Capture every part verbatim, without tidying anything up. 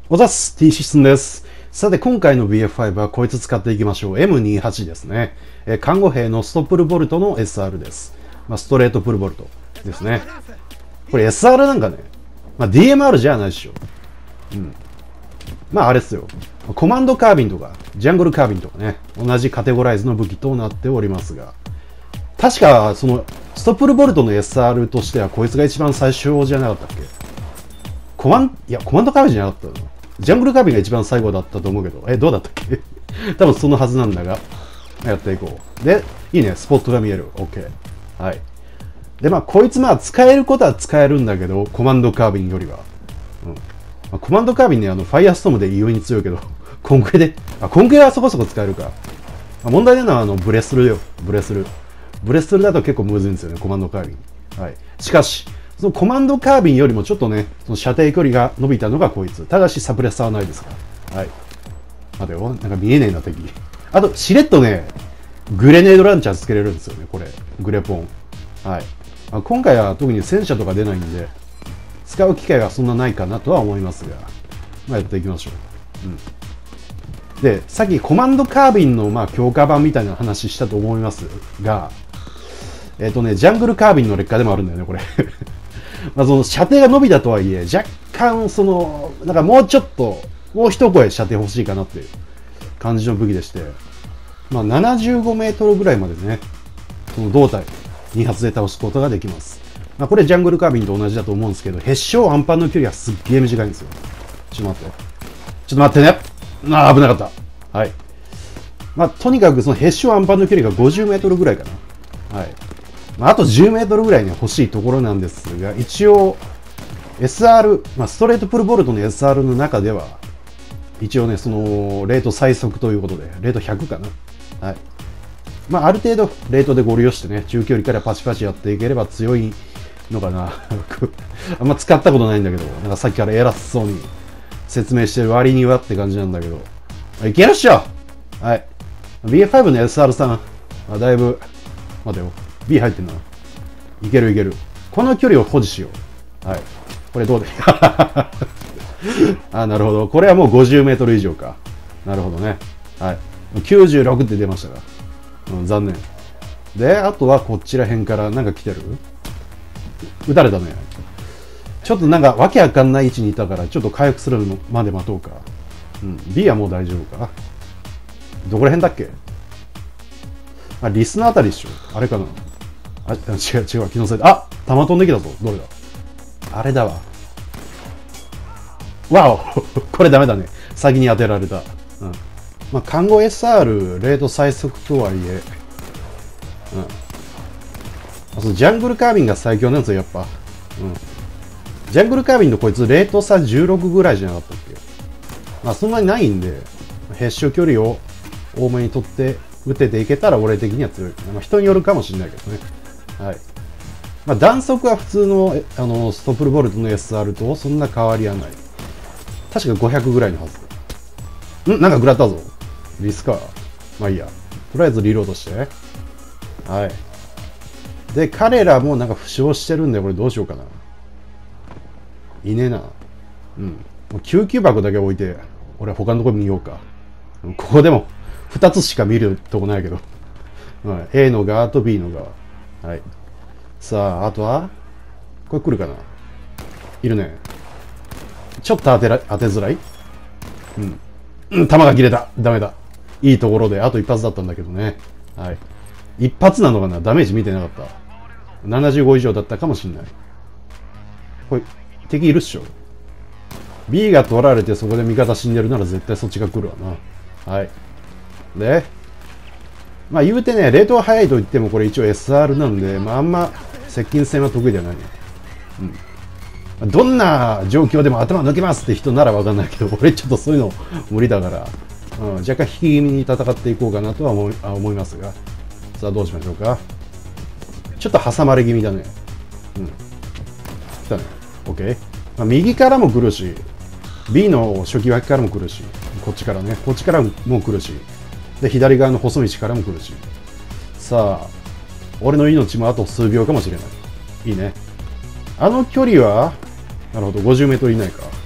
おざっす T システムです。さて、今回の ビーエフファイブ はこいつ使っていきましょう。エムにじゅうはち ですね。えー、看護兵のストプルボルトの エスアール です。まあ、ストレートプルボルトですね。これ エスアール なんかね、まあ、ディーエムアール じゃないでしょ。うん。まあ、あれっすよ。コマンドカービンとか、ジャングルカービンとかね、同じカテゴライズの武器となっておりますが、確か、その、ストプルボルトの エスアール としては、こいつが一番最初じゃなかったっけ？コマン、いや、コマンドカービンじゃなかったの。ジャングルカービンが一番最後だったと思うけど、え、どうだったっけ？多分そのはずなんだが、やっていこう。で、いいね、スポットが見える。OK。はい。で、まあ、こいつまあ、使えることは使えるんだけど、コマンドカービンよりは。うん。まあ、コマンドカービンね、あの、ファイアストームで異様に強いけど、コンクエで、あ、コンクエはそこそこ使えるか。まあ、問題なのは、あの、ブレスルよ。ブレスル。ブレスルだと結構むずいんですよね、コマンドカービン。はい。しかし、そのコマンドカービンよりもちょっとね、その射程距離が伸びたのがこいつ。ただしサプレッサーはないですから。はい。待てよ。なんか見えねえな、敵。あと、しれっとね、グレネードランチャーつけれるんですよね、これ。グレポン。はい。まあ、今回は特に戦車とか出ないんで、使う機会がそんなないかなとは思いますが、まあ、やっていきましょう。うん。で、さっきコマンドカービンのまあ強化版みたいな話したと思いますが、えっとね、ジャングルカービンの劣化でもあるんだよね、これ。まあその射程が伸びたとはいえ、若干その、なんかもうちょっと、もう一声射程欲しいかなっていう感じの武器でして、まあななじゅうごメートルぐらいまでね、その胴体、に発で倒すことができます。まあこれジャングルカービンと同じだと思うんですけど、へっしょうアンパンの距離がすっげえ短いんですよ。ちょっと待って。ちょっと待ってね。ああ、危なかった。はい。まあとにかくそのへっしょうアンパンの距離がごじゅうメートルぐらいかな。はい。まあ、あとじゅうメートルぐらいに欲しいところなんですが、一応 エスアール、まあ、ストレートプルボルトの エスアール の中では、一応ね、その、レート最速ということで、レートひゃくかな。はい。まあ、ある程度、レートでご利用してね、中距離からパチパチやっていければ強いのかな。あんま使ったことないんだけど、なんかさっきから偉そうに説明してる割にはって感じなんだけど。いけるっしょ！はい。ビーエフファイブ の エスアール さん、あだいぶ、待てよ。B 入ってんな。いけるいける。この距離を保持しよう。はい。これどうであ、なるほど。これはもうごじゅうメートル以上か。なるほどね。はい。きゅうじゅうろくって出ましたが。うん、残念。で、あとはこっちら辺からなんか来てる？撃たれたね。ちょっとなんかわけわかんない位置にいたから、ちょっと回復するまで待とうか。うん。B はもう大丈夫か。どこら辺だっけ？あ、リスのあたりでしょ。あれかな。あ、違う違う、気のせいだ。あ、弾飛んできたぞ。どれだ？あれだわ。わおこれダメだね。先に当てられた。うん。まあ、看護 エスアール、レート最速とはいえ、うん。あ、そのジャングルカービンが最強なんですよ、やっぱ。うん。ジャングルカービンとこいつ、レート差じゅうろくぐらいじゃなかったっけ？まあ、そんなにないんで、へっしょ距離を多めに取って、打てていけたら俺的には強い。まあ、人によるかもしれないけどね。はい。まあ、弾速は普通の、あの、ストップルボルトの エスアール とそんな変わりはない。確かごひゃくぐらいのはず。んなんか食らったぞ。リスか。まあいいや。とりあえずリロードして。はい。で、彼らもなんか負傷してるんで、これどうしようかな。いねえな。うん。もう救急箱だけ置いて、俺は他のとこ見ようか。ここでもふたつしか見るとこないけど。はい、A の側と B の側。はい。さあ、あとはこれ来るかな？いるね。ちょっと当てら、当てづらい？うん。うん、弾が切れた。ダメだ。いいところで、あと一発だったんだけどね。はい。一発なのかな？ダメージ見てなかった。ななじゅうご以上だったかもしんない。これ、敵いるっしょ。B が取られてそこで味方死んでるなら絶対そっちが来るわな。はい。で、まあ言うてね、レートは速いと言ってもこれ一応 エスアール なんで、まああんま接近戦は得意ではないね。うん。どんな状況でも頭抜けますって人ならわかんないけど、俺ちょっとそういうの無理だから、うん、若干引き気味に戦っていこうかなとは思い、あ思いますが。さあどうしましょうか。ちょっと挟まれ気味だね。うん。来たね。OK。まあ、右からも来るし、B の初期脇からも来るし、こっちからね、こっちからも来るし、で、左側の細道からも来るし。さあ、俺の命もあと数秒かもしれない。いいね。あの距離は、なるほど、ごじゅうメートル以内か。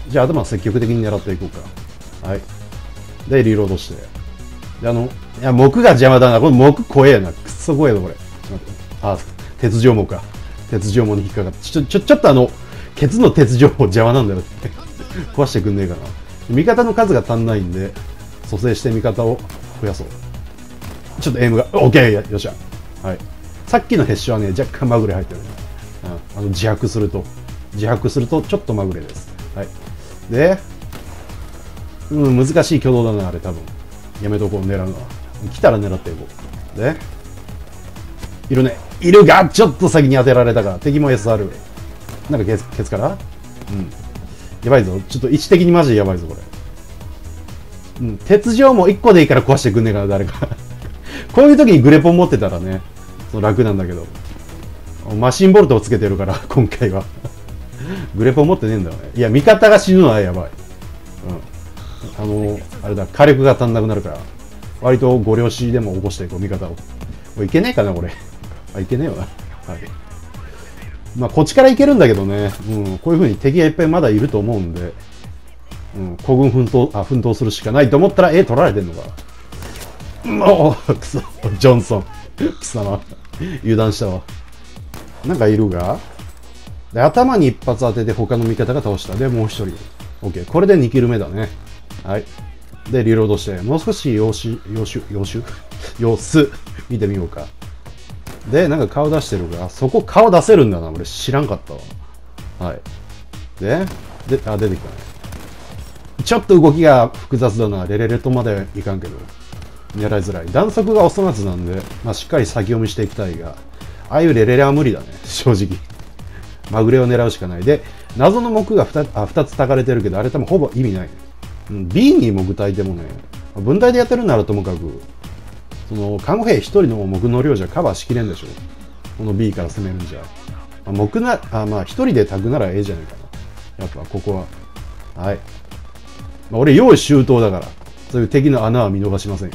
じゃあ頭積極的に狙っていこうか。はい。で、リロードして。で、あの、いや、木が邪魔だな。これ木怖えな。くっそ怖えぞ、これ。ちょっと待って。あ、鉄条網か。鉄条網に引っかかって。ちょ、ちょ、ちょっとあの、ケツの鉄条網邪魔なんだよって。壊してくんねえかな。味方の数が足んないんで、蘇生して味方を増やそう。ちょっとエイムが、オッケー、よっしゃ。はい。さっきのヘッシュはね、若干まぐれ入ってるね。うん、あの自白すると、自白するとちょっとまぐれです。はい。で、うん、難しい挙動だな、あれ多分。やめとこう、狙うのは。来たら狙っていこう。で、いるね。いるが、ちょっと先に当てられたか。敵も エスアール。なんかケツ、ケツからうん。やばいぞ。ちょっと位置的にマジでやばいぞ、これ。うん。鉄条もいっこでいいから壊してくんねえかな、誰か。こういう時にグレポン持ってたらね、その楽なんだけど。マシンボルトをつけてるから、今回は。グレポン持ってねえんだよね。いや、味方が死ぬのはやばい。うん。あの、あれだ、火力が足んなくなるから、割とご了承でも起こしていこう、味方を。おい、いけねえかな、これ。あ、いけねえよな。はい。まあ、こっちからいけるんだけどね。うん。こういう風に敵がいっぱいまだいると思うんで、うん。孤軍奮闘、あ、奮闘するしかないと思ったら、え、取られてんのか。もう、くそ、ジョンソン。貴様。油断したわ。なんかいるがで、頭に一発当てて他の味方が倒した。で、もう一人。OK。これでにキル目だね。はい。で、リロードして、もう少し様子、様子、様子様子、見てみようか。で、なんか顔出してるが、そこ顔出せるんだな。俺知らんかったわ。はい。で、で、あ、出てきたね。ちょっと動きが複雑だな。レレレとまでいかんけど。狙いづらい。弾速がお粗末なんで、まあ、しっかり先読みしていきたいが、ああいうレレレは無理だね。正直。まぐれを狙うしかない。で、謎の木が 2, あふたつ焚かれてるけど、あれ多分ほぼ意味ない、ね。うん、B に木焚いてもね、分隊でやってるならともかく、その、看護兵ひとりの木の量じゃカバーしきれんでしょ。この B から攻めるんじゃ。まあ、木な、あ、まあひとりで焚くならええじゃないかな。やっぱここは。はい。まあ、俺用意周到だから、そういう敵の穴は見逃しません。うん。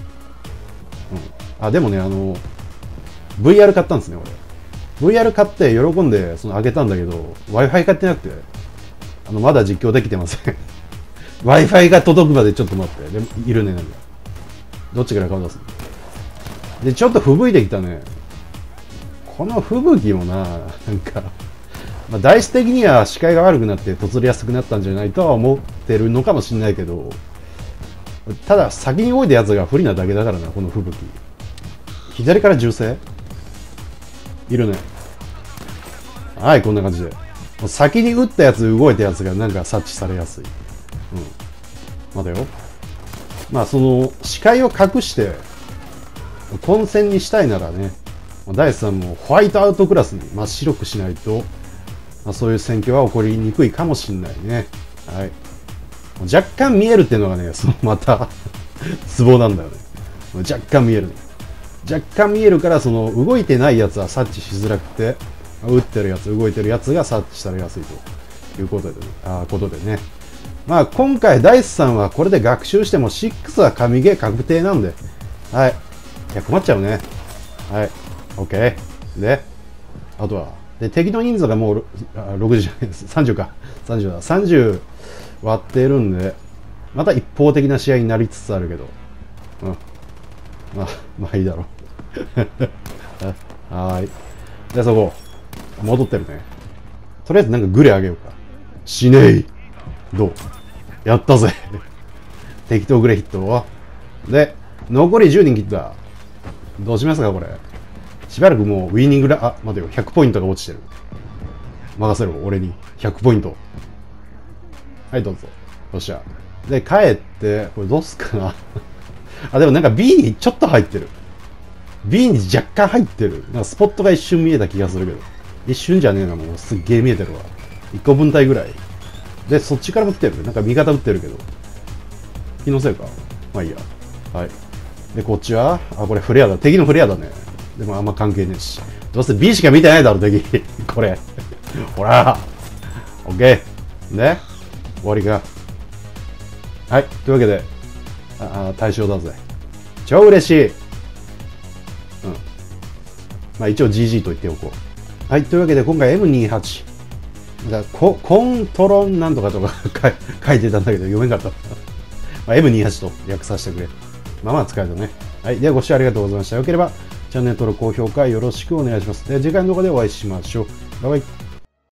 あ、でもね、あの、ブイアール 買ったんですね、俺。ブイアール 買って喜んでそのあげたんだけど、Wi-Fi 買ってなくて、あの、まだ実況できてません。Wi-Fi が届くまでちょっと待って。でも、いるね、なんか。どっちから顔出すので、ちょっと吹雪いてきたね。この吹雪もな、なんか、まあ、ダイス的には視界が悪くなって突りやすくなったんじゃないとは思ってるのかもしれないけど、ただ先に動いたやつが不利なだけだからな、この吹雪。左から銃声いるね。はい、こんな感じで。先に撃ったやつ、動いたやつがなんか察知されやすい。うん。待てよ。まあ、その、視界を隠して、混戦にしたいならね、ダイスさんもホワイトアウトクラスに真っ白くしないと、まあ、そういう戦況は起こりにくいかもしんないね。はい。若干見えるっていうのがね、そのまた、ツボなんだよね。若干見えるね。若干見えるから、その動いてないやつは察知しづらくて、打ってるやつ、動いてるやつが察知されやすいということでね。あことでね。まあ今回ダイスさんはこれで学習してもろくは神ゲー確定なんで、はい。いや困っちゃうね。はい。OK。で、あとは、で、敵の人数がもうろくじゅうじゃないです。さんじゅうか。さんじゅうだ。さんじゅう割っているんで、また一方的な試合になりつつあるけど、うん。まあ、まあいいだろう。はーい。じゃあそこ、戻ってるね。とりあえずなんかグレあげようか。しねえ。どうやったぜ。適当グレヒット。で、残りじゅうにん切った。どうしますかこれ。しばらくもうウィニングラ、あ、待てよ。ひゃくポイントが落ちてる。任せろ、俺に。ひゃくポイント。はい、どうぞ。よっしゃ。で、帰って、これどうすっかな。あ、でもなんか B にちょっと入ってる。B に若干入ってる。なんかスポットが一瞬見えた気がするけど。一瞬じゃねえな、もうすっげえ見えてるわ。いっこ分隊ぐらい。で、そっちからも来てる。なんか味方撃ってるけど。気のせいか。まあいいや。はい。で、こっちはあ、これフレアだ。敵のフレアだね。でもあんま関係ねえし。どうせ B しか見てないだろ、敵。これ。ほら。オッケー。で、終わりか。はい。というわけで、あ、あ対象だぜ。超嬉しい。うん。まあ一応 ジージー と言っておこう。はい。というわけで今回 エムにじゅうはち。 だココントロンなんとかとか書い書いてたんだけど読めなかった。まあ、エムにじゅうはち と訳させてくれ。まあまあ使えるとね。はい。ではご視聴ありがとうございました。よければチャンネル登録、高評価よろしくお願いします。では次回の動画でお会いしましょう。バイバイ。